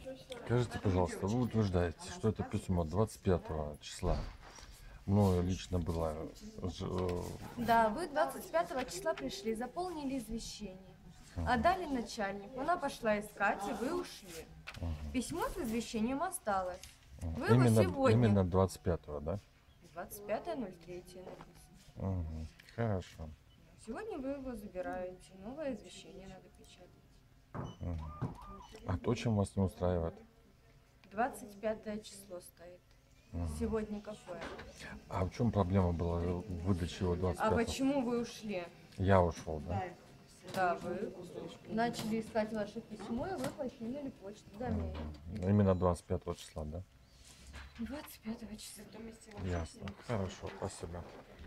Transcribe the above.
Скажите, пожалуйста, вы утверждаете, что это письмо 25 числа мною лично было Да, вы 25 числа пришли, заполнили извещение. Отдали начальнику, она пошла искать, и вы ушли. Письмо с извещением осталось. Вы его сегодня. именно 25-го, да? 25.03 написано. Угу. Хорошо. Сегодня вы его забираете. Новое извещение надо печатать. Угу. А то, чем вас не устраивает? 25 число стоит. Сегодня какое? А в чем проблема была в выдаче его 25-го? А почему вы ушли? Я ушел, да? Да, вы начали искать ваше письмо, и вы покинули почту домен. Именно 25 числа, да? 25 числа. Ясно. Хорошо, спасибо.